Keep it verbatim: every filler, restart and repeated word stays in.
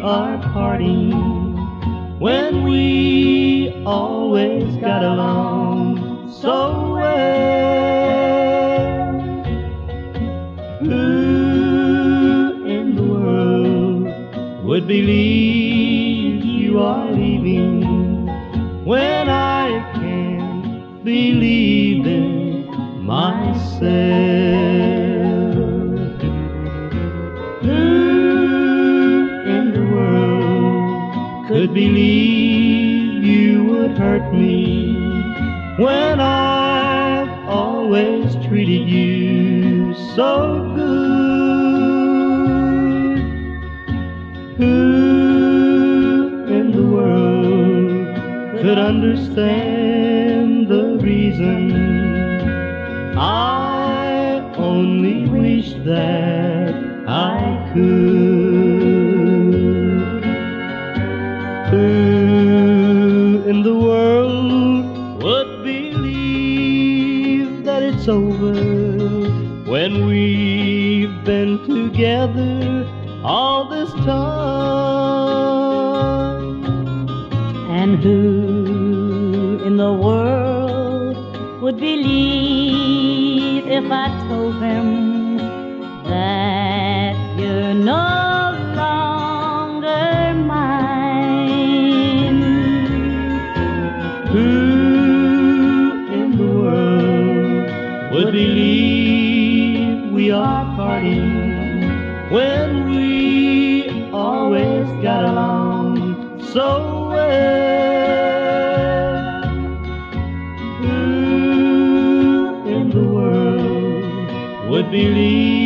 are parting when we always got along so well? Who in the world would believe you are leaving when I can't believe it myself? Who in the world could believe you would hurt me when I've always treated you so good? Who in the world could understand the reason? I only wish that I could. Who in the world would believe that it's over when we've been together all this time? And who in the world would believe if I told them that you're no longer mine? Who in the world would believe we are parting when we always got along so well? Who in the world would believe